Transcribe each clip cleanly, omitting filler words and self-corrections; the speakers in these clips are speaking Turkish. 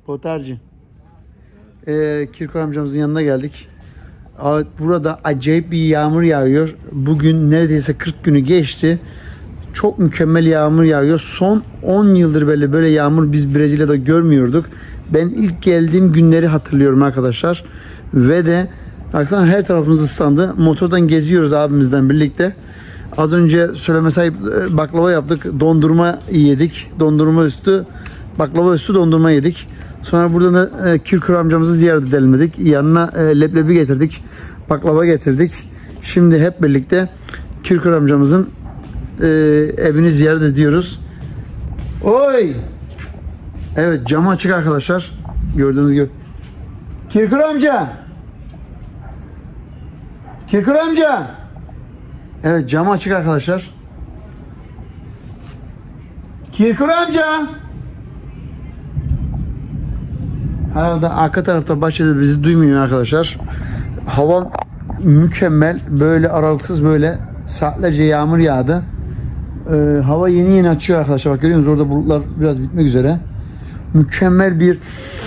Potarcı. Kirkor amcamızın yanına geldik. Burada acayip bir yağmur yağıyor. Bugün neredeyse 40 günü geçti. Çok mükemmel yağmur yağıyor. Son 10 yıldır böyle yağmur biz Brezilya'da görmüyorduk. Ben ilk geldiğim günleri hatırlıyorum arkadaşlar. Ve de baksana her tarafımız ıslandı. Motordan geziyoruz abimizden birlikte. Az önce söyleme sahip baklava yaptık. Dondurma yedik. Dondurma üstü baklava üstü dondurma yedik. Sonra buradan da Kirkor amcamızı ziyaret edelim dedik. Yanına leblebi getirdik. Baklava getirdik. Şimdi hep birlikte Kirkor amcamızın evini ziyaret ediyoruz. Oy! Evet, camı açık arkadaşlar. Gördüğünüz gibi. Kirkor amca! Kirkor amca! Evet, camı açık arkadaşlar. Kirkor amca! Herhalde arka tarafta bahçede bizi duymuyor arkadaşlar. Hava mükemmel. Böyle aralıksız böyle saatlerce yağmur yağdı. Hava yeni açıyor arkadaşlar. Bak görüyor musunuz? Orada bulutlar biraz bitmek üzere. Mükemmel bir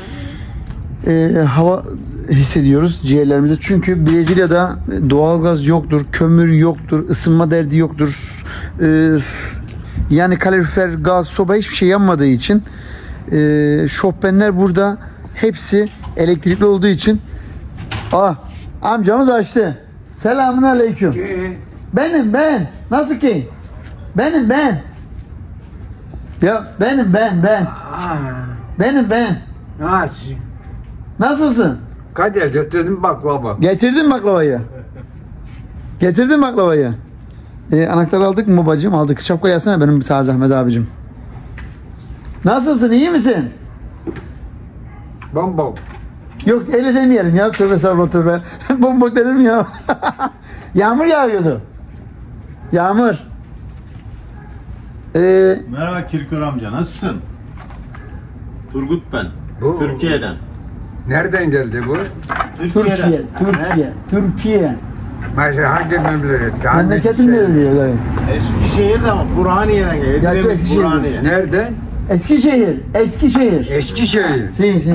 hava hissediyoruz ciğerlerimizde. Çünkü Brezilya'da doğalgaz yoktur, kömür yoktur, ısınma derdi yoktur. Yani kalorifer, gaz, soba hiçbir şey yanmadığı için şofbenler burada hepsi elektrikli olduğu için. Amcamız açtı. Selamun aleyküm. Benim ben. Nasıl ki? Ben. Ya benim ben. Benim ben. Nasıl? Nasılsın? Kadir getirdim baklava. Getirdin baklavayı. Anahtarı aldık mı babacığım? Aldık. Şapka yazsana benim sağ zahmet abicim. Nasılsın? İyi misin? Bom. Yok öyle demeyelim ya. Tövbe sarılı tövbe. Bombok denir mi ya? Yağmur yağıyordu. Yağmur. Merhaba Kirkor amca, nasılsın? Turgut ben. Bu- Türkiye'den. Nereden geldi bu? Türkiye. Mesela hangi memleket? Memleketim nerede diyor dayı? Eskişehir'de ama Burhaniye'den geliyor. Ya, Edremit, Eskişehir. Burhaniye. Nereden? Eskişehir. Eskişehir. Si.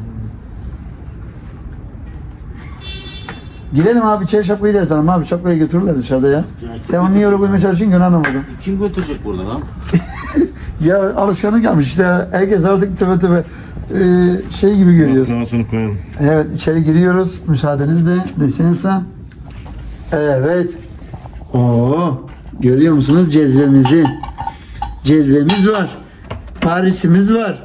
Girelim abi, içeri şapkayı da atalım abi, şapkayı götürürler dışarıda ya. Sen onu niye oraya koymaya çalışıyorsun ki, anlamadım. Kim götürecek burada lan? Ya alışkanlık yapmış işte, herkes artık tövbe şey gibi görüyoruz. Baklavasını koyalım. Evet, içeri giriyoruz müsaadenizle, desenize. Evet. Görüyor musunuz cezvemizi? Cezvemiz var. Parisimiz var.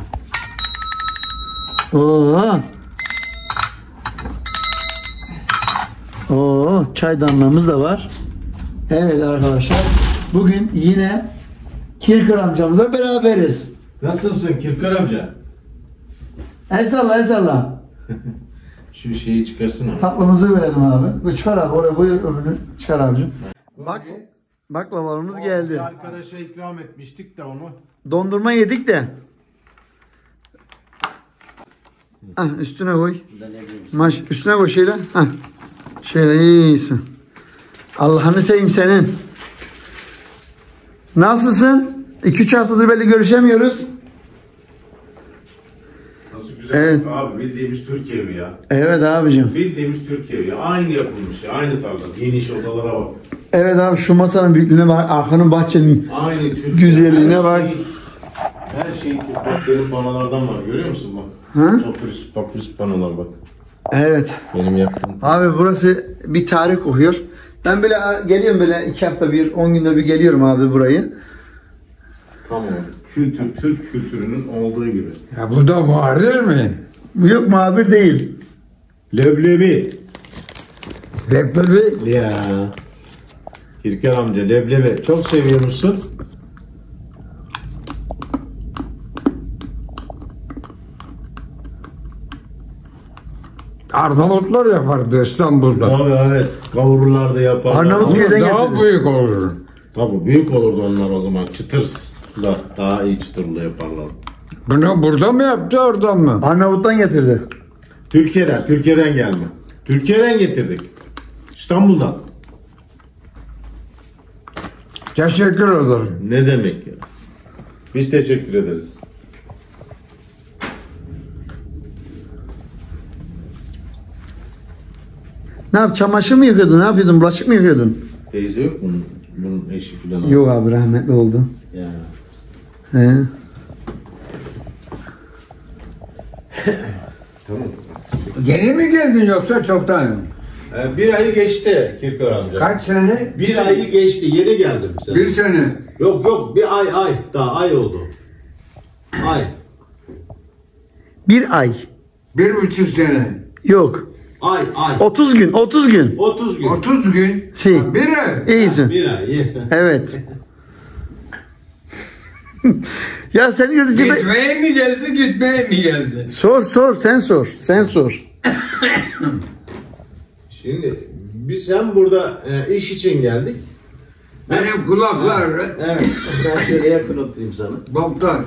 Çaydanlığımız da var. Evet arkadaşlar, bugün yine Kirkor amcamızla beraberiz. Nasılsın Kirkor amca? El salla. Şu şeyi çıkarsın abi. Tatlımızı verelim abi. Bu çıkar abi, oraya koy, öbürünü çıkar abicim. Bak, baklavalarımız geldi. Arkadaşa ikram etmiştik de onu. Dondurma yedik de. Üstüne koy. Üstüne koy şeyle. Şöyle iyisin. Allah'ını seveyim senin. Nasılsın? 2-3 haftadır böyle görüşemiyoruz. Nasıl güzel. Evet. Abi bildiğimiz Türkiye evi ya. Evet abicim. Bildiğimiz Türkiye evi ya. Aynı yapılmış ya. Aynı tarzda. Geniş odalara bak. Evet abi, şu masanın büyüklüğüne bak. Arkanın bahçenin Aynı Türkiye. güzelliğine bak. Her şey Türklerin panolardan var. Görüyor musun bak? Papyrus panolar bak. Evet. Benim yaptığım. Abi burası bir tarih kokuyor. Ben böyle geliyorum, böyle 2 hafta bir, 10 günde bir geliyorum abi burayı. Tamam. Türk kültürünün olduğu gibi. Ya bu da muharrir mi? Yok, muhabir değil. Leblebi. Leblebi. Ya. Kirkor amca leblebi çok seviyormuşsun. Arnavutlar yapardı İstanbul'da. Tabii evet. Kavururlar da yaparlar. Arnavutköy'den Daha getirdi. büyük olur. Tabii büyük olurdu onlar o zaman. Çıtırla daha iyi çıtırlı yaparlar. Bunu burada mı yaptı, oradan mı? Arnavut'tan getirdi. Türkiye'den gelme. Türkiye'den getirdik. İstanbul'dan. Teşekkür ederim. Ne demek ya? Biz teşekkür ederiz. Ne yap? Çamaşır mı yıkıyordun? Ne yapıyordun? Bulaşık mı yıkıyordun? Teyze yok mu? Bunun eşi falan. Yok abi, rahmetli oldu. Ya. He. Tamam. Yeni mi geldin yoksa çoktan? Bir ayı geçti Kirkor amca. Kaç sene? Bir ayı geçti. Yeni geldim. Sen. Bir sene. Yok bir ay. Daha ay oldu. Ay. Bir ay. 1,5 sene. Yok. Ay. 30 gün. 30 gün. 30 gün. 30 gün. Si. Bir ay. İyisin. Bir ay. Evet. Ya senin gözü cibe... Gitmeye mi geldi, gitmeye mi geldi? Sor, sen sor. Şimdi biz hem burada iş için geldik. Benim kulaklar. Evet. Ben şöyle yakın oturayım sana. Boktan.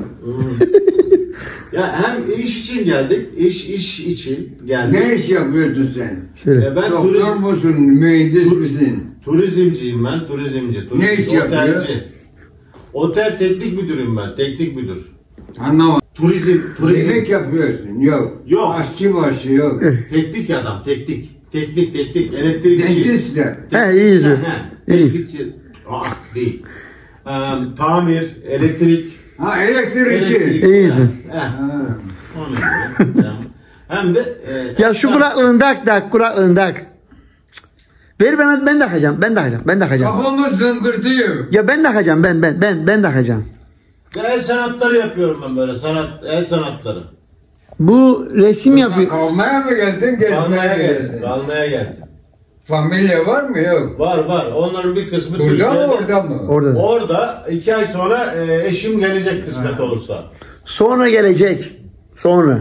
Ya hem iş için geldik, iş için geldik. Ne iş yapıyorsun sen? Şöyle. Ben Doktor musun, mühendis misin? turizmciyim ben, turizmci. Ne iş yapıyor? Otel teknik müdürüm ben, teknik müdür. Anlamadım. Turizm. Yemek yapıyorsun, yok. Yok. Aşçı başı yok. Teknik adam, teknik, elektrikçi. Dentist de. He, iyisin. İyisin. Teknikçi. Değil. Tamir, elektrik. Ha, elektrikçi. İyisin. Ha. Onu diyorum. Hem de Ya şu kulaklığını kulaklığını tak. Ver bana, ben takacağım. Kafamı zıngırtıyor. Ya ben takacağım, ben takacağım. el sanatları yapıyorum ben böyle, el sanatları. Bu resim yapıyor. Kalmaya mı geldin, gezmeye Kalmaya geldim. Familya var mı, yok? Var. Onların bir kısmı Burada Türkiye'de. mı, orada mı? Orada. Orada 2 ay sonra eşim gelecek kısmet olursa. Sonra gelecek. Sonra.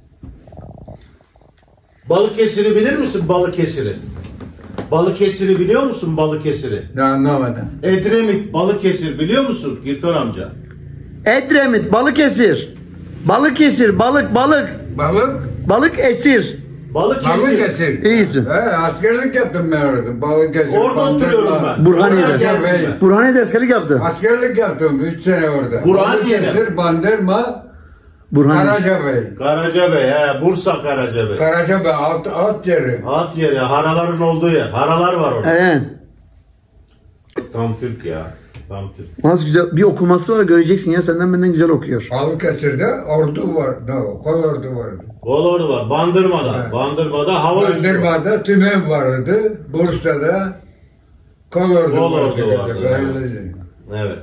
Balıkesir'i bilir misin, Balıkesir'i? Balıkesir'i biliyor musun, Balıkesir'i? Ne, anlamadım. Edremit, Balıkesir biliyor musun Kirkor amca? Edremit, Balıkesir. Balıkesir, balık. Balık? Balıkesir. Balıkesir. İyisin. He, askerlik yaptım ben orada. Balıkesir. Orada oturuyorum ben. Burhaniye'de. Oraya geldim ben. Burhaniye'de askerlik yaptı. Askerlik yaptım 3 sene orada. Burhaniye'de. Balıkesir, Bandırma, Burhaniye. Karacabey. Karacabey, Bursa Karacabey. Karacabey at yeri. At yeri, haraların olduğu yer. Haralar var orada. Evet. Tam Türk ya. Tam Türk. Nasıl güzel bir okuması var, göreceksin ya, senden benden güzel okuyor. Balıkesir'de ordu var. Kol ordu vardı. Bolordu var. Bandırma'da. Evet. Bandırma'da hava üssü var. Bandırma'da tümen vardı. Bursa'da kol ordu Kolordu vardı. Böylece. Evet.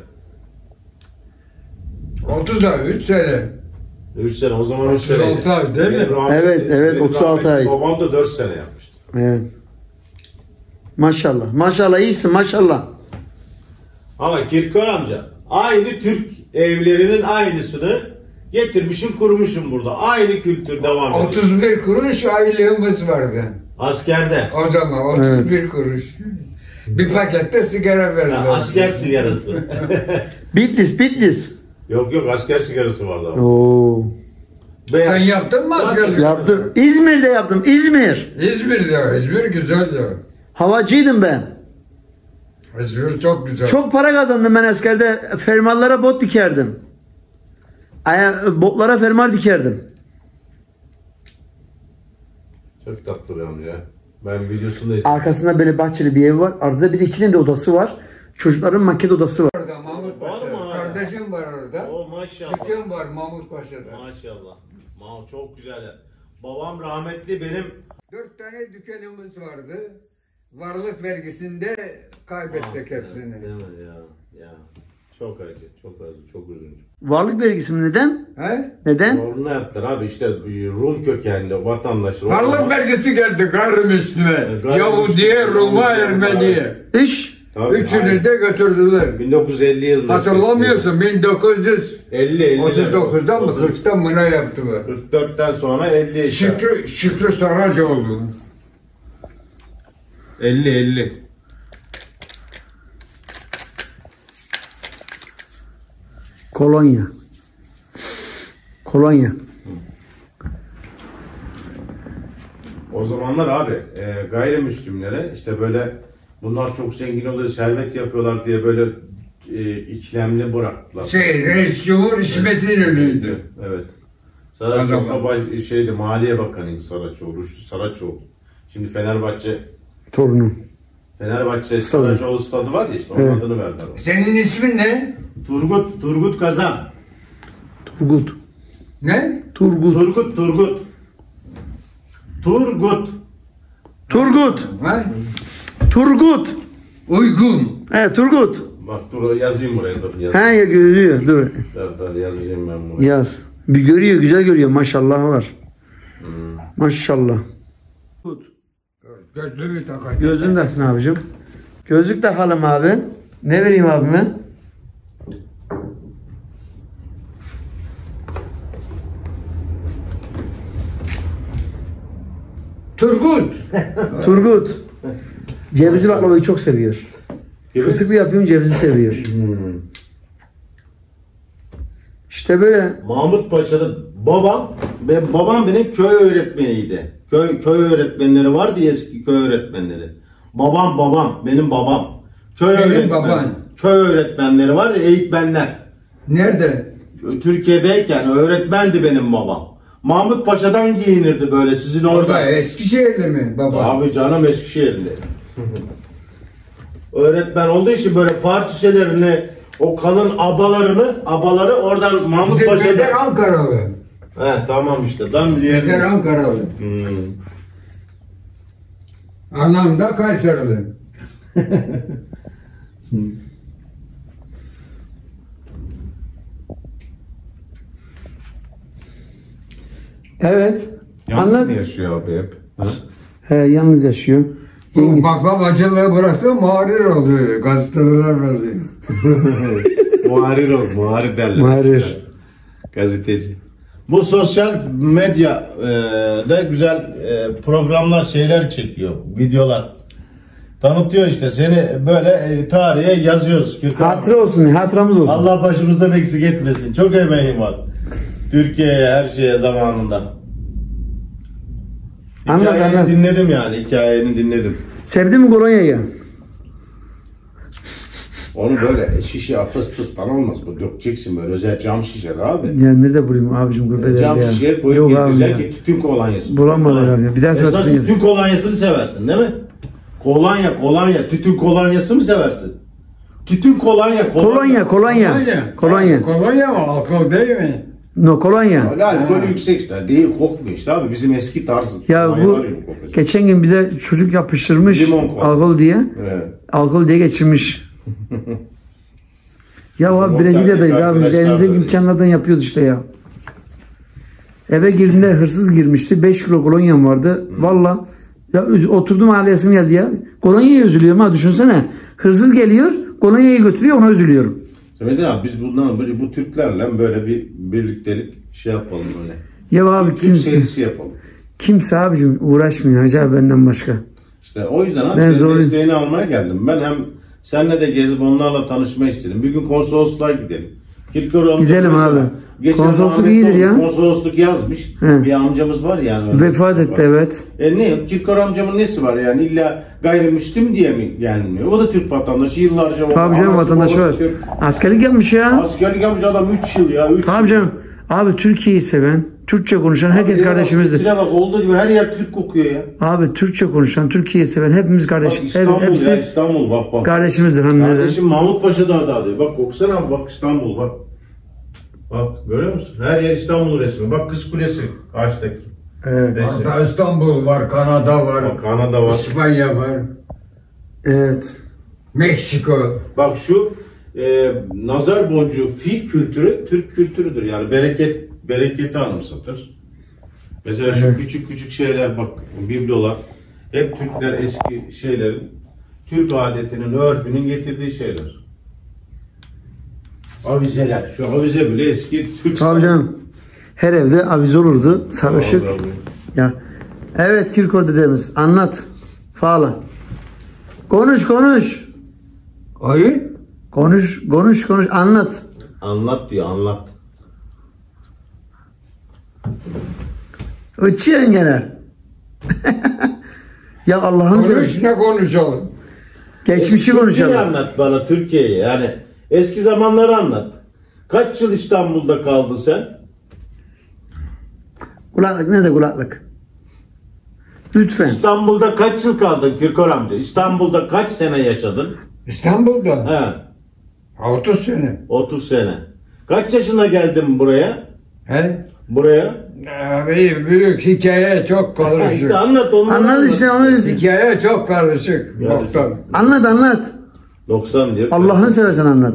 3 sene. 3 sene. O zaman 3 sene. 36 ay değil mi? Evet, 36 ay. Babam da 4 sene yapmıştı. Evet. Maşallah. Maşallah iyisin, maşallah. Ama Kirkor amca, aynı Türk evlerinin aynısını getirmişim, kurmuşum burada. Aynı kültür devam ediyor. 31 kuruş aylığımız vardı. Askerde. O zaman 31 kuruş. Bir pakette sigara verdiler. Asker sigarası. Bitlis. Yok asker sigarası vardı ama. Oo. Beyaz. Sen yaptın mı askerlik? Yaptım. İzmir'de yaptım. İzmir. İzmir güzel ya. Havacıydım ben. İzmir çok güzel. Çok para kazandım ben askerde. Fermuarlara bot dikerdim. Botlara fermuar dikerdim. Çok tatlı bir amca. Ben videosunu da izledim. Arkasında böyle bahçeli bir ev var. Arada bir de ikinin de odası var. Çocukların maket odası var. Orada Mahmut Var mı Paşa. hala? Kardeşim var orada. Oo maşallah. Dükkan var Mahmut Paşa'da. Maşallah. Çok güzel yer. Babam rahmetli benim 4 tane dükkanımız vardı. Varlık vergisinde kaybettik hepsini. Değil mi ya? Çok acı, çok üzücü. Varlık vergisi mi? Neden? He? Neden? Doğru ne yaptılar abi, işte Rum kökenli vatandaş. Varlık vergisi geldi gayrimüslime. Gayrimüslim. Yahudi'ye, Rum'a, Ermeni'ye. İş. Tabii, Üçünü de götürdüler. 1950 yılında. Hatırlamıyorsun 50 1939'da mı 40'ta mı ne yaptılar? 44'ten sonra 50 işte. Şükrü Saracoğlu. 50. Kolonya. O zamanlar abi gayrimüslimlere işte böyle bunlar çok zengin oluyor, servet yapıyorlar diye böyle ikilemli bıraktılar. Reis Cumhur İsmet İnönü'ydü. Evet. Saraçoğlu şeydi, Maliye Bakanıydı Saraçoğlu, Rüştü Saraçoğlu. Şimdi Fenerbahçe Torunum. Fenerbahçe Saracoğlu stadı var ya işte onun Evet. adını verdiler. ona. Senin ismin ne? Turgut Kazan. Turgut. Ne? Turgut. Turgut. Ha? Turgut. Uygun. He Turgut. Bak dur yazayım buraya dur. He Yazayım. ya görüyor. Dur. Dur yazacağım ben bunu. Yaz. Bir görüyor, güzel görüyor. Maşallah var. Maşallah. Gözlüğü takacağım. Gözlüğünü taksın abicim. Gözlük takalım abi. Ne vereyim abime? Turgut. Turgut. Cevizli baklavayı çok seviyor. Fıstıklı yapıyorum, cevizi seviyor. İşte böyle. Mahmut Paşa'da babam benim köy öğretmeniydi. Köy öğretmenleri vardı ya, eski köy öğretmenleri. Benim babam. Senin baban. Köy öğretmenleri vardı, eğitmenler. Nerede? Türkiye'deyken öğretmendi benim babam. Mahmut Paşa'dan giyinirdi böyle sizin orada. Orada Eskişehir'de mi baba? Abi canım Eskişehir'de. Öğretmen olduğu için böyle partüselerini, o kalın abaları oradan Mahmut Bizim Paşa'da. Peder Ankaralı. He tamam işte tam Peder biliyorum. Ankaralı. Anam da Kayseri'li. Evet. Anlat. yaşıyor abi hep? He, yalnız yaşıyor. Bu baklavacılığı bıraktı, muharir oluyor. Gazetelere veriyor. Muharir derler. Muharir. Gazeteci. Bu sosyal medya da güzel programlar, şeyler çekiyor, videolar. Tanıtıyor işte seni böyle tarihe yazıyoruz. Hatıra olsun, hatıramız olsun. Allah başımızdan eksik etmesin. Çok emeğim var. Türkiye'ye, her şeye zamanında. Hikayeni dinledim yani, hikayeni dinledim. Sevdin mi kolonyayı? Onu böyle şişe fıstan olmaz. Bu dökeceksin böyle özel cam şişe abi. Ya nerede bulayım abicim gurbet Cam ya. şişeye koyup Yok abi ya. getireceksin ki tütün kolonyası. Bulamadım abi. Bir daha Esas sonra tütün kolonyasını seversin değil mi? Kolonya. Tütün kolonyası mı seversin? Tütün kolonya. Kolonya. Kolonya mı? Alkol değil mi? No kolonya. Öyle alkolü yüksek işte. Değil, kokmuyor işte abi. Bizim eski tarz. Ya bu kolonyalar gibi kokacak. geçen gün bize çocuk yapıştırmış Limon kola. alkol diye. Evet. Alkol diye geçirmiş. Ya abi Muhtar Brezilya'dayız abi. Biz arkadaşlar elimizdeki da değil. imkanlardan yapıyoruz işte ya. Eve girdiğinde hırsız girmişti. 5 kilo kolonyam vardı. Valla ya oturdum ağlayasım geldi ya. Kolonyaya üzülüyorum ha, düşünsene. Hırsız geliyor, kolonyayı götürüyor, ona üzülüyorum. Mehmet abi biz bu Türklerle böyle bir birliktelik şey yapalım böyle. Ya abi Türk serisi yapalım. kimse abicim uğraşmıyor Hacı abi benden başka. İşte o yüzden abi Ben senin desteğini almaya geldim. Ben hem seninle de gezip onlarla tanışmayı istedim. Bir gün konsolosluğa gidelim. Gidelim abi. Konsolosluk iyidir ya. Konsolosluk yazmış. He. Bir amcamız var yani. Vefat etti evet. Ne? Kirkor amcamın nesi var yani? İlla gayrimüslim diye mi gelmiyor? O da Türk vatandaşı. Yıllarca Tabii canım, anası, vatandaşı babası var. Türk. Askerlik yapmış ya. Askerlik yapmış adam 3 yıl ya. 3 Tabii canım. Abi Türkiye'yi seven, Türkçe konuşan herkes kardeşimizdir. Türkiye bak olduğu gibi her yer Türk kokuyor ya. Abi Türkçe konuşan, Türkiye'yi seven hepimiz kardeş. Bak İstanbul hepsi ya, İstanbul bak. kardeşimizdir. Kardeşim Mahmut Paşa da diyor. Bak okusana abi, bak İstanbul bak. Bak görüyor musun? Her yer İstanbul resmi. Bak Kız Kulesi karşıdaki. Evet. Resim. Hatta İstanbul var, Kanada var, Bak Kanada var. İspanya var, Evet. Meksiko. Bak şu nazar boncuğu fil kültürü Türk kültürüdür. Yani bereketi anımsatır. Mesela şu küçük şeyler bak, biblolar hep Türkler eski şeylerin, Türk adetinin, örfünün getirdiği şeyler. Avizeler. Şu avize bile eski Türk. Tabii canım. Her evde avize olurdu. Sarışık. Vallahi. Ya. Evet Kirkor dedemiz. Anlat. Fala. Konuş. Hayır. Konuş. Anlat. Anlat diyor, anlat. Uçuyorsun gene. Ya Allah'ın Konuş, ne konuşalım? geçmişi Türkiye'yi konuşalım. anlat bana, Türkiye'yi. Yani eski zamanları anlat. Kaç yıl İstanbul'da kaldın sen? Kulaklık ne de kulaklık. Lütfen. İstanbul'da kaç yıl kaldın Kirkor amca? İstanbul'da kaç sene yaşadın? İstanbul'da He, 30 sene. 30 sene. Kaç yaşına geldin buraya? He? Buraya? Abi büyük hikaye çok karışık. İşte anlat onu. Anlat işte onu. Hikaye çok karışık. Yani- Doktor. Anlat. 90 diyor. Allah'ını seversen anlat.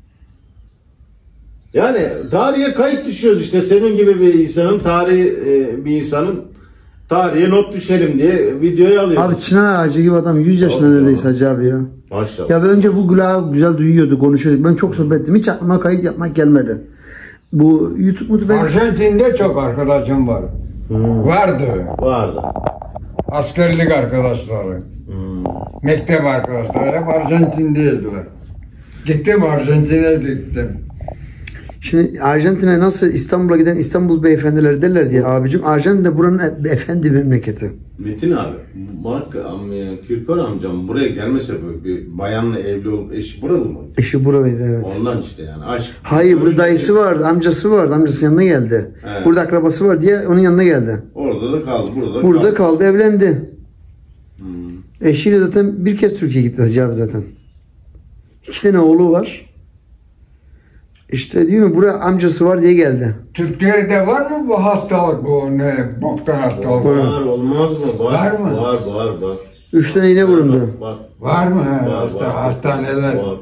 Yani tarihe kayıt düşüyoruz işte senin gibi bir insanın bir insanın tarihe not düşelim diye videoyu alıyoruz. Abi çınar ağacı gibi adam 100 yaşında Oldu, neredeyse oldu. Hacı abi ya. Maşallah. Ya ben önce bu güzel duyuyordu, konuşuyorduk. Ben çok sohbet ettim. Hiç aklıma kayıt yapmak gelmedi. Bu YouTube ben... Arjantin'de çok arkadaşım var. Vardı. Vardı. Askerlik arkadaşları. Mektep arkadaşları. Hep Arjantin'deydiler. Gittim Arjantin'e gittim. Şimdi Arjantin'e nasıl İstanbul'a giden İstanbul beyefendileri derler diye abicim. Arjantin de buranın efendi memleketi. Metin abi, Kirkor amcam buraya gelmese bir bayanla evli olup eşi buralı mı? Eşi buralıydı evet. Ondan işte yani aşk. Hayır burada dayısı vardı, amcası vardı. Amcasının yanına geldi. Evet. Burada akrabası var diye onun yanına geldi. Orada da kaldı, burada Burada kaldı, evlendi. Hmm. Eşiyle zaten bir kez Türkiye'ye gitti Hacı abi zaten. 2 tane oğlu var. İşte diyor mu buraya amcası var diye geldi. Türkiye'de var mı bu hastalık, bu ne boktan hastalık? Var olmaz mı? Var mı? Var. 3 tane iğne vuruldu. Var. Var mı? Var. Hastaneler. Var.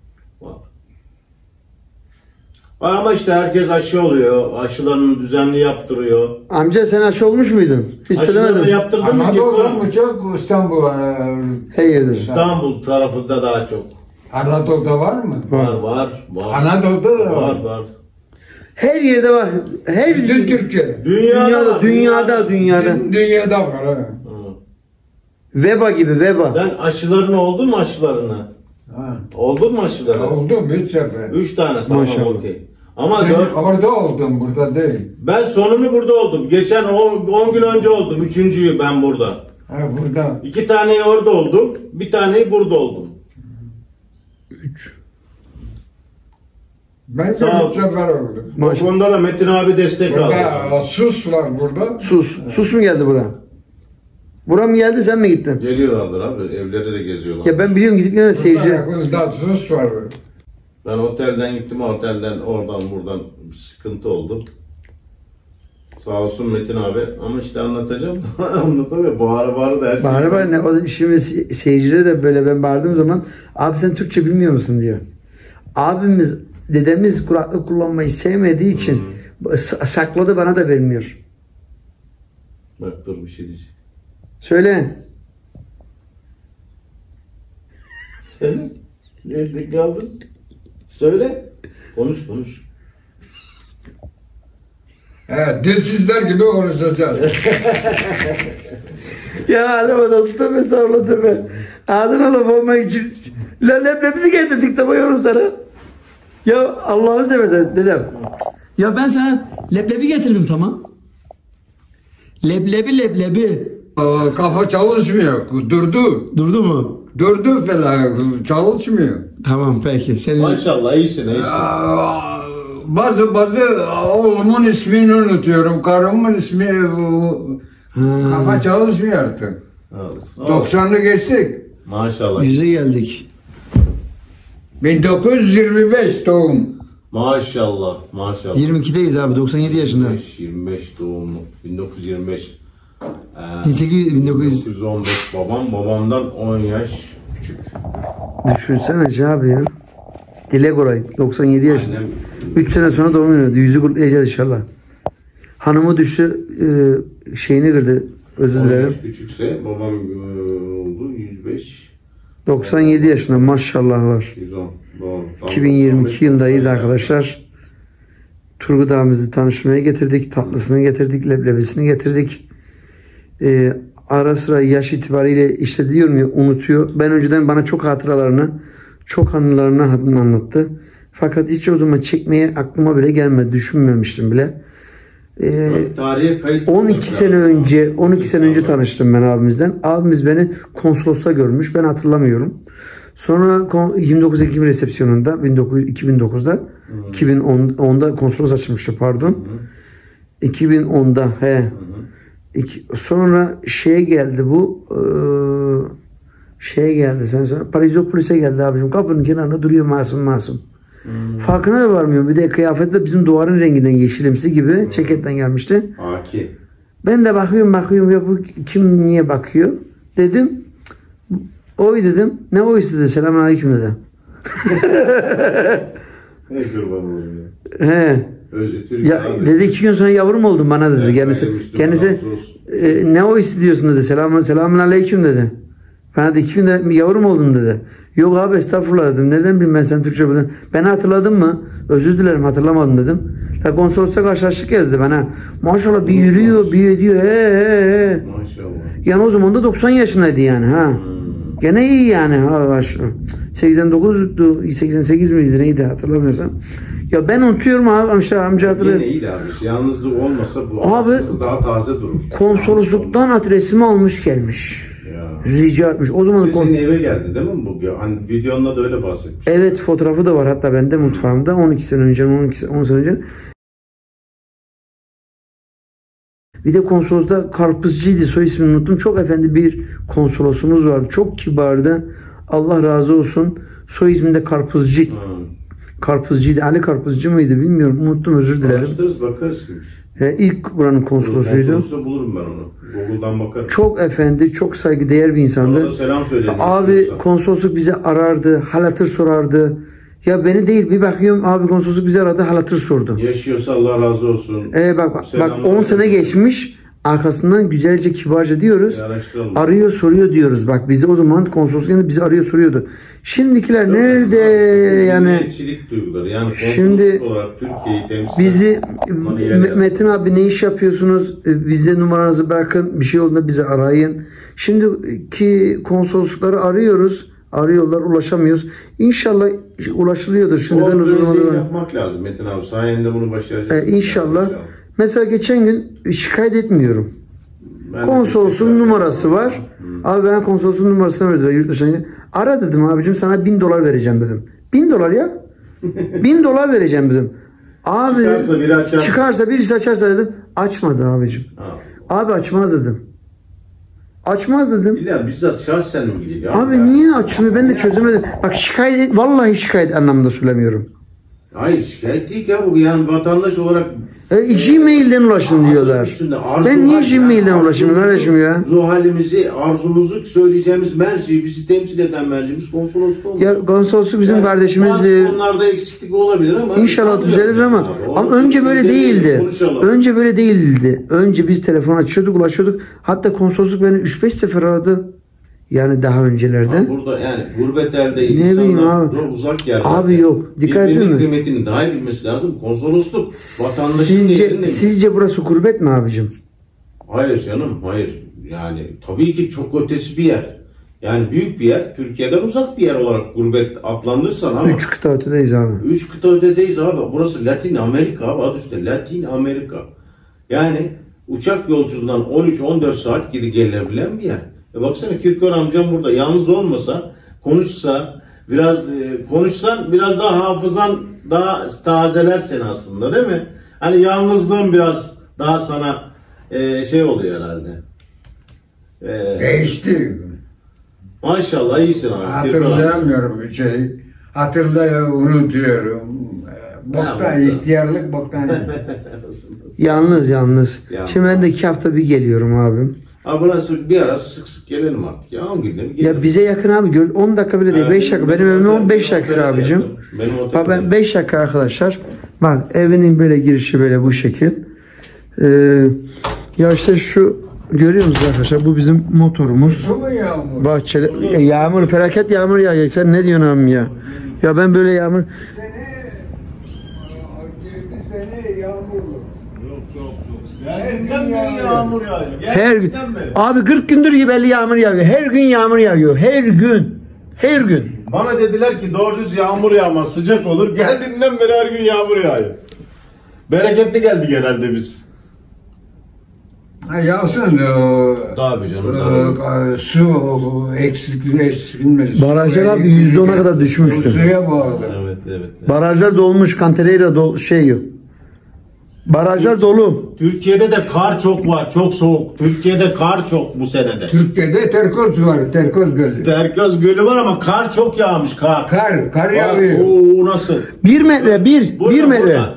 Var ama işte herkes aşı oluyor. Aşılarını düzenli yaptırıyor. Amca sen aşı olmuş muydun? Hiç Aşılarını söylemedim. yaptırdın mı? Anadolu'da Kirkor? mı çok, İstanbul'a? Her yerde. İstanbul tarafında daha çok. Anadolu'da var mı? Var. Anadolu'da da var. Var. Her yerde var. Her Bütün Türkiye. Dünyada. Dünyada. Dünyada var ha. Hı. Veba gibi veba. Sen aşılarını oldun mu aşılarını? Ha. Oldun mu aşılarını? Oldum 3 sefer. 3 tane tamam Maşallah. okey. Ama Sen 4, orada oldun, burada değil. ben sonunu burada oldum. Geçen 10 gün önce oldum. 3.'yü ben burada. Ha burada. 2 taneyi orada oldum. Bir taneyi burada oldum. 3. Ben de Sağ ol. 3 sefer oldum. O konuda da Metin abi destek aldı. Burada sus var burada. Sus mu geldi bura? Bura mı geldi sen mi gittin? Geliyorlardır abi. Evlerde de geziyorlar. Ya ben biliyorum gidip gene seyirci. Burada sus var. Ben otelden gittim. Otelden oradan buradan bir sıkıntı oldu. Sağ olsun Metin abi. Ama işte anlatacağım. Anlatamıyor. Bağıra da her şey. Bağıra ne? O şimdi seyircilere de böyle ben bağırdığım zaman abi sen Türkçe bilmiyor musun diyor. Abimiz, dedemiz kulaklık kullanmayı sevmediği için sakladı bana da vermiyor. Bak dur bir şey diyeceğim. Söyle. Söyle. Nerede kaldın? Söyle. Konuş. Evet, dilsizler gibi konuşacağız. Ya alem adası tövbe sorla tövbe. Ağzına laf olmak için. Leblebi getirdik de bayıyoruz sana. Ya Allah'ını seversen dedem. Ya ben sana leblebi getirdim tamam. Leblebi. Kafa çalışmıyor. Durdu. Durdu mu? Durdu falan. Çalışmıyor. Tamam peki. Senin... Maşallah iyisin. Bazı oğlumun ismini unutuyorum. Karımın ismi kafa çalışmıyor artık. 90'lı geçtik. Maşallah. 100'e geldik. 1925 doğum. Maşallah. 22'deyiz abi 97 yaşında. 25 doğumlu. 1925. 1915 babamdan 10 yaş küçük. Düşünsene Hacı abi ya. Dile kolay 97 yaşında. Annem 3 sene sonra doğum günü. Yüzü kutlayacağız inşallah. Hanımı düştü şeyini kırdı. Özür 10 dilerim. yaş küçükse babam oldu 105. 97 yaşında maşallah var. 110. Doğru. Tamam, 2022 yılındayız 95. arkadaşlar. Turgut abimizi tanışmaya getirdik. Tatlısını getirdik. Leblebisini getirdik. Ara sıra yaş itibariyle işte diyorum ya unutuyor. Ben önceden bana çok hatıralarını, çok anılarını anlattı. Fakat hiç o zaman çekmeye aklıma bile gelmedi. Düşünmemiştim bile. Tarihe kayıt 12 sene önce tanıştım ben abimizden. Abimiz beni konsolosla görmüş. Ben hatırlamıyorum. Sonra 29 Ekim resepsiyonunda 2009'da 2010'da konsolos açılmıştı pardon. 2010'da Sonra şeye geldi bu. Şeye geldi sen sonra. Parizopolis'e geldi abicim. Kapının kenarında duruyor masum masum. Farkına da varmıyorum. Bir de kıyafeti de bizim duvarın renginden yeşilimsi gibi. Ceketten gelmişti. Aki. Ben de bakıyorum ya bu kim niye bakıyor? Dedim. Oy dedim. Ne oysa dedi. Selamünaleyküm dedi. Ne kurban olayım ya. He. Özü Türk Ya abi. dedi 2 gün sonra yavrum oldum bana dedi. Evet, Kendisi ne o istiyorsun dedi. Selamünaleyküm dedi. Bana da 2 günde yavrum oldun dedi. Yok abi estağfurullah dedim. Neden bileyim ben sen Türkçe bilin. Beni hatırladın mı? Özür dilerim hatırlamadım dedim. La konsolosla karşılaştık ya dedi bana. Maşallah bir yürüyor bir ediyor. He. Maşallah. Yani o zaman da 90 yaşındaydı yani ha. Gene iyi yani. Ha, 89'du 88 miydi neydi hatırlamıyorsam. Ya ben unutuyorum abi amca hatırlıyor. Yine iyi de abi. Yalnızlık olmasa bu Abi, hafızası daha taze durur. Konsolosluktan adresimi almış gelmiş. Ya. Rica etmiş. O zaman Senin eve geldi değil mi bu? Hani videonda da öyle bahsetmiş. evet fotoğrafı da var hatta bende mutfağımda 12 sene önce 10 sene önce. Bir de konsolosda Karpuzcuydu soy ismini unuttum. Çok efendi bir konsolosumuz vardı. Çok kibardı. Allah razı olsun. Soy ismi de Karpuzcu. Karpuzcuydu. Ali Karpuzcu muydu bilmiyorum. Unuttum özür dilerim. Araştırırız bakarız ki. İlk buranın konsolosuydu. Konsolosla bulurum ben onu. Google'dan bakarım. Çok efendi, çok saygıdeğer bir insandı. Ona da selam söyledim. Abi konsolosluk bizi arardı, hal hatır sorardı. Ya beni değil bir bakıyorum abi konsolosluk bizi aradı, hal hatır sordu. Yaşıyorsa Allah razı olsun. Bak 10 sene geçmiş. Arkasından güzelce kibarca diyoruz. Araştıralım. Arıyor soruyor diyoruz. Bak bizi o zaman konsolosluk bizi arıyor soruyordu. Şimdikiler nerede yani? Milliyetçilik duyguları. Yani Şimdi konsolosluk olarak Türkiye'yi temsil bizi eden. Metin abi ne iş yapıyorsunuz? Bize numaranızı bırakın. Bir şey olduğunda bizi arayın. Şimdiki konsoloslukları arıyoruz. Arıyorlar ulaşamıyoruz. İnşallah ulaşılıyordur. Şimdi ben uzun zamandır yapmak lazım Metin abi. Sayende bunu başaracağız. İnşallah. Mesela geçen gün şikayet etmiyorum. Konsolosun numarası var. Abi ben konsolosun numarasını verdiler yurt dışına. Ara dedim abicim sana $1000 vereceğim dedim. $1000 ya. $1000 vereceğim dedim. Abi çıkarsa birisi açarsa dedim. Açmadı abicim. Abi açmaz dedim. Açmaz dedim. İlla bizzat şahsen mi gidiyor? Abi ya. Niye açmıyor? Ben de çözemedim. Bak şikayet vallahi şikayet anlamında söylemiyorum. Hayır şikayet değil ya bu yani vatandaş olarak Gmail'den ulaşın diyorlar. Ben niye Gmail'den ulaşayım kardeşim ya? Halimizi, arzumuzu söyleyeceğimiz merci, bizi temsil eden mercimiz konsolosluk olmuş. Ya konsolosluk bizim kardeşimizdi. Onlarda eksiklik olabilir ama İnşallah düzelir ama önce böyle değildi. Önce böyle değildi. Önce biz telefon açıyorduk, ulaşıyorduk. Hatta konsolosluk beni 3-5 sefer aradı. Yani daha öncelerde. Abi burada yani gurbet elde insanlar uzak yerlerde. Abi yok. Dikkat edin mi? Birbirinin kıymetini daha iyi bilmesi lazım. Konsolosluk vatandaşın yerinde. Sizce burası gurbet mi abicim? Hayır canım, hayır. Yani tabii ki çok ötesi bir yer. Yani büyük bir yer. Türkiye'den uzak bir yer olarak gurbet adlandırsan ama. 3 kıta ötedeyiz abi. 3 kıta ötedeyiz abi. Burası Latin Amerika abi. Adı üstünde Latin Amerika. Yani uçak yolculuğundan 13-14 saat geri gelebilen bir yer. Baksana Kirkor amcam burada yalnız olmasa konuşsa biraz konuşsan biraz daha hafızan daha tazeler seni aslında değil mi? Hani yalnızlığın biraz daha sana şey oluyor herhalde. Değişti. Maşallah iyisin abi. Hatırlayamıyorum bir şey. Unutuyorum. Boktan, ihtiyarlık boktan. Yalnız. Şimdi ben de 2 hafta bir geliyorum abim. Abi burası bir ara sık sık gelelim artık ya. 10 günde bir gelelim. Ya bize yakın abi. 10 dakika bile değil. 5 dakika. Benim evime 15 dakika abicim. Bak ben 5 dakika arkadaşlar. Bak evinin böyle girişi böyle bu şekil. Ya işte şu görüyor musunuz arkadaşlar? Bu bizim motorumuz. Bahçeli. Yağmur, felaket yağmur yağıyor. Sen ne diyorsun abi ya? Ya ben böyle yağmur... Her gün. Abi 40 gündür belli yağmur yağıyor. Her gün yağmur yağıyor. Her gün. Bana dediler ki doğru düz yağmur yağmaz, sıcak olur. Geldiğinden beri her gün yağmur yağıyor. Bereketli geldik herhalde biz. Yağsın Tabii canım. Su eksilmez. Barajlar abi %10'a kadar düşmüştü. Suya bağlı. Evet. Barajlar dolmuş, Cantareira yok. Barajlar dolu. Türkiye'de de kar çok var, çok soğuk. Türkiye'de kar çok bu senede. Türkiye'de Terkoz var, Terkoz Gölü. Terköz Gölü var ama kar çok yağmış, kar. Kar yağıyor. Oo, nasıl? 1 metre, 1 Burada, metre. burada.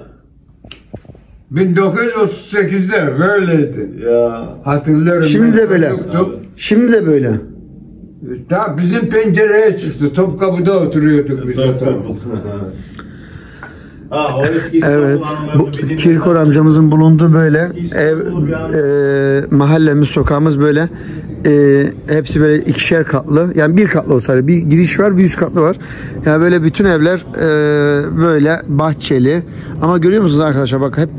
1938'de böyleydi. Ya. Hatırlıyorum. Şimdi ben de böyle. çocuktum. Şimdi de böyle. Ta bizim pencereye çıktı. Topkapı'da oturuyorduk biz o zaman. Ha, o eski İstanbul Evet. Bu anılarını bizim Kirkor amcamızın bulunduğu böyle ev, mahallemiz, sokağımız böyle. Hepsi böyle ikişer katlı. Yani bir katlı olsaydı bir giriş var, bir üst katlı var. Yani böyle bütün evler böyle bahçeli. Ama görüyor musunuz arkadaşlar? Bak hep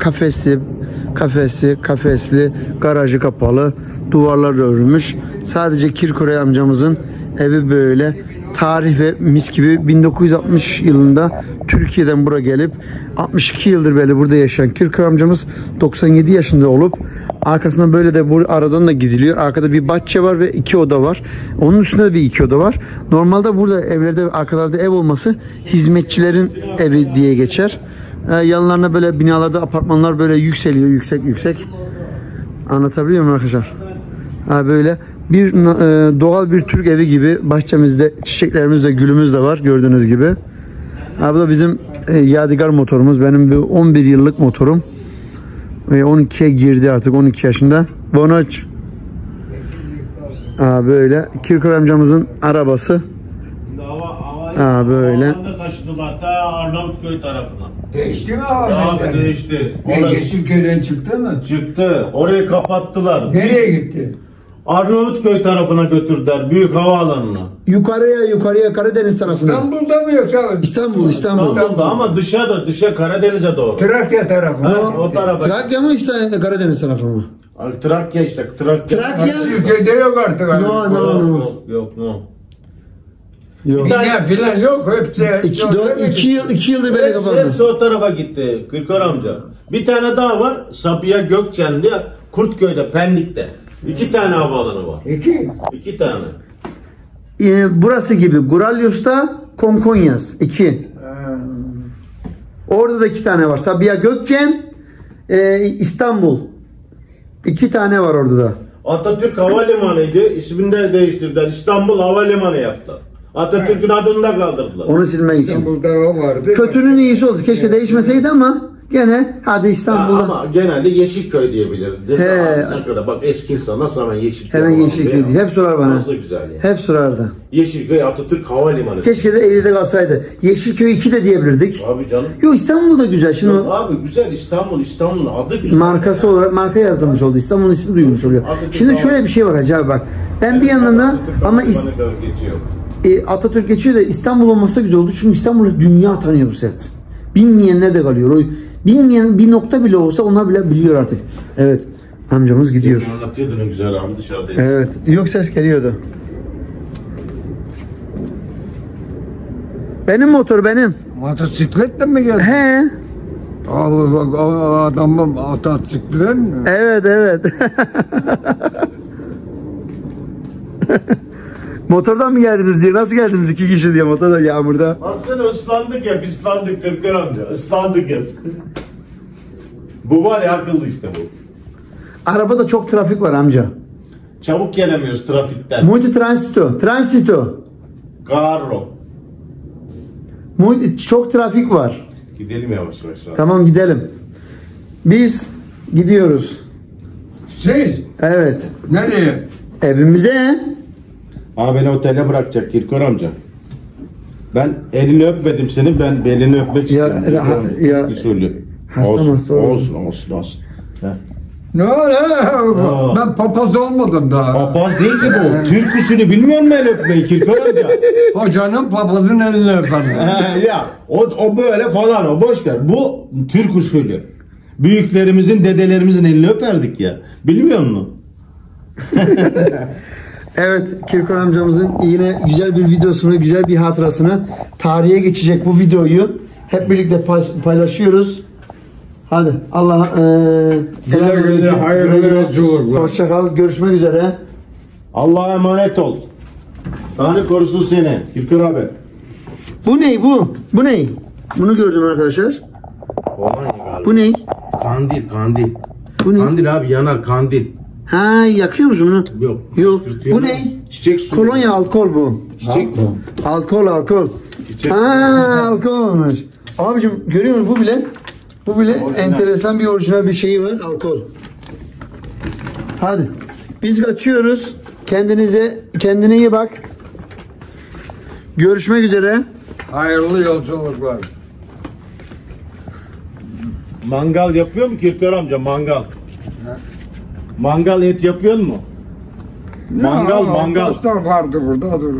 kafesli, garajı kapalı, duvarlar örülmüş. Sadece Kirkor amcamızın evi böyle. Tarih ve mis gibi 1960 yılında Türkiye'den buraya gelip 62 yıldır böyle burada yaşayan Kirkor amcamız 97 yaşında olup arkasından böyle de bu aradan da gidiliyor. Arkada bir bahçe var ve 2 oda var. Onun üstünde de bir 2 oda var. Normalde burada evlerde arkalarda ev olması hizmetçilerin evi diye geçer. Yanlarına böyle binalarda apartmanlar böyle yükseliyor yüksek. Anlatabiliyor muyum arkadaşlar? Böyle bir doğal bir Türk evi gibi bahçemizde çiçeklerimiz de gülümüz de var gördüğünüz gibi. Bu da bizim yadigar motorumuz. Benim bir 11 yıllık motorum. 12'ye girdi artık 12 yaşında. Bonoç. Böyle Kirkor amcamızın arabası. Böyle. Havanda taşıdılar ta Arnavutköy tarafına. Değişti mi Abi değişti. Yeşilköy'den çıktı mı? Çıktı. Orayı kapattılar. Nereye gitti? Arnavutköy tarafına götürdüler. Büyük havaalanına. Yukarıya Karadeniz tarafına. İstanbul'da mı yoksa? İstanbul. İstanbul'da ama dışa Karadeniz'e doğru. Trakya tarafı. Ha, o tarafa. Trakya mı Karadeniz tarafı mı? Trakya işte. Trakya. Yeşilköy'de yok artık. No. Yok. Yok. Bina filan yok. Hepsi. 2 yıldır böyle kapattı. Hepsi o tarafa gitti Kirkor amca. Bir tane daha var. Sabiha Gökçen diye Kurtköy'de, Pendik'te. 2 tane havaalanı var. 2 tane. Burası gibi Guralyos'ta Konkonyas 2. Orada da 2 tane var. Sabiha Gökçen, İstanbul. 2 tane var orada da. Atatürk Havalimanı'ydı. İsmini de değiştirdiler. İstanbul Havalimanı yaptılar. Atatürk'ün adını da kaldırdılar. Onu silmek için. İstanbul'da o vardı. Kötünün iyisi oldu. Keşke değişmeseydi ama gene hadi İstanbul'da. Ama genelde Yeşilköy diyebiliriz. He. Ne kadar bak eski insan nasıl hemen Yeşilköy. Hemen Yeşilköy diye. Hep sorar bana. Nasıl güzel ya. Hep sorardı. Yeşilköy Atatürk Havalimanı. Keşke de Eylül'de kalsaydı. Yeşilköy 2 de diyebilirdik. Abi canım. Yok İstanbul da güzel. Şimdi Yok, abi güzel İstanbul'un adı güzel. markası olarak marka yaratılmış oldu. İstanbul'un ismi duymuş oluyor. Şimdi şöyle bir şey var acaba bak. Ben bir yandan da ama geçiyor. Atatürk geçiyor da İstanbul olması da güzel oldu. Çünkü İstanbul'u dünya tanıyor bu set. Bilmeyenler de kalıyor. O bilmeyen bir nokta bile olsa onlar bile biliyor artık. Evet. Amcamız gidiyor. Anlatıyordun ne güzel abi dışarıda. Evet. Yok ses geliyordu. Benim motor benim. Motosikletle mi geldi? He. Adamın motosikletten mi? Evet. Motordan mı geldiniz diye. Nasıl geldiniz 2 kişi diye motorda yağmurda. Baksana ıslandık hep Kirkor amca. Islandık hep. Bu var ya akıllı işte bu. Arabada çok trafik var amca. Çabuk gelemiyoruz trafikten. Multi transito. Garro. Çok trafik var. Gidelim yavaş yavaş. Tamam gidelim. Biz gidiyoruz. Siz? Evet. Nereye? Evimize. Abi beni otele bırakacak Kirkor amca. Ben elini öpmedim senin, ben belini öpmek istiyorum. Ya usulü. hasta Olsun. He. Ne oluyor? Ben papaz olmadım daha. Papaz değil ki bu. Türk usulü bilmiyor musun el öpmeyi Kirkor amca? Hocanın papazın elini öperim. Ya o böyle falan o boş ver. Bu Türk usulü. Büyüklerimizin, dedelerimizin elini öperdik ya. Bilmiyor musun? Evet, Kirkor amcamızın yine güzel bir videosunu, güzel bir hatırasını, tarihe geçecek bu videoyu hep birlikte paylaşıyoruz. Hadi Allah Güle hayırlı yolculuklar. Hoşça kal. Görüşmek üzere. Allah'a emanet ol. Tanrı korusun seni Kirkor abi. Bu ne bu? Bu ne? Bunu gördüm arkadaşlar. Kolonya galiba. Bu ne? Kandil. Bu ne? Kandil abi, yanar kandil. Ha, yakıyor musun bunu? Yok. Yok. Fışkırtıyor. Bu ne? Çiçek suyu. Kolonya, alkol bu. Çiçek. Alkol. Çiçek. Ha, alkol olmuş. Abicim görüyor musun bu bile enteresan bir orijinal bir şeyi var, alkol. Hadi. Biz kaçıyoruz. Kendine iyi bak. Görüşmek üzere. Hayırlı yolculuklar. Mangal yapıyor mu Kirkor amca, mangal? Mangal et yapıyor mu? Mangal. Dostlar vardı burada dur.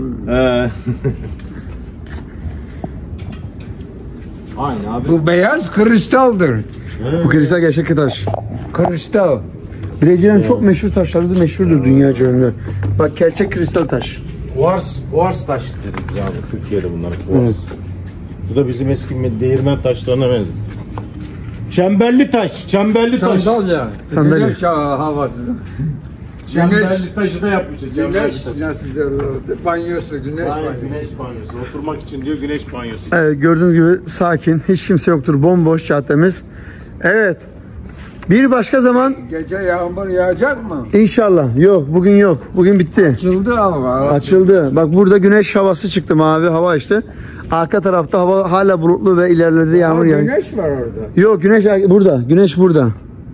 Aynen abi. Bu beyaz kristaldır. Bu kristal gerçek taş. Kristal. Brezilya'nın çok meşhur taşları da meşhurdur dünyaca ünlü. Bak, gerçek kristal taş. Kuars taş dedik biz abi Türkiye'de bunlara, kuars. Bu da bizim eski değirmen taşlarına benziyor. Çemberli taş. Sandalye. Sandalye. Güneş havası. Çemberli taşı da yapmışlar. Güneş nasıl derler? Banyosu, güneş Aynen, banyosu. güneş banyosu. Oturmak için diyor, güneş banyosu. Evet, gördüğünüz gibi sakin. Hiç kimse yoktur. Bomboş caddemiz. Evet. Bir başka zaman Gece yağmur yağacak mı? inşallah. Yok, bugün yok. Bugün bitti. Açıldı ama. Açıldı. Bak, burada güneş havası çıktı, mavi hava işte. Arka tarafta hava hala bulutlu ve ileride yağmur yağıyor. Güneş var orada. Yok, güneş burada. Güneş burada.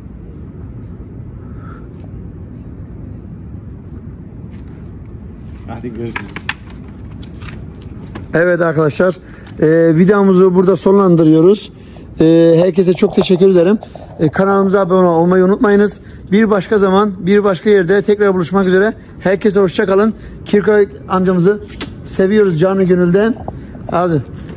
Hadi görüşürüz. Evet arkadaşlar, videomuzu burada sonlandırıyoruz. Herkese çok teşekkür ederim. Kanalımıza abone olmayı unutmayınız. Bir başka zaman, bir başka yerde tekrar buluşmak üzere. Herkese hoşça kalın. Kirkoy amcamızı seviyoruz canı gönülden. Hadi.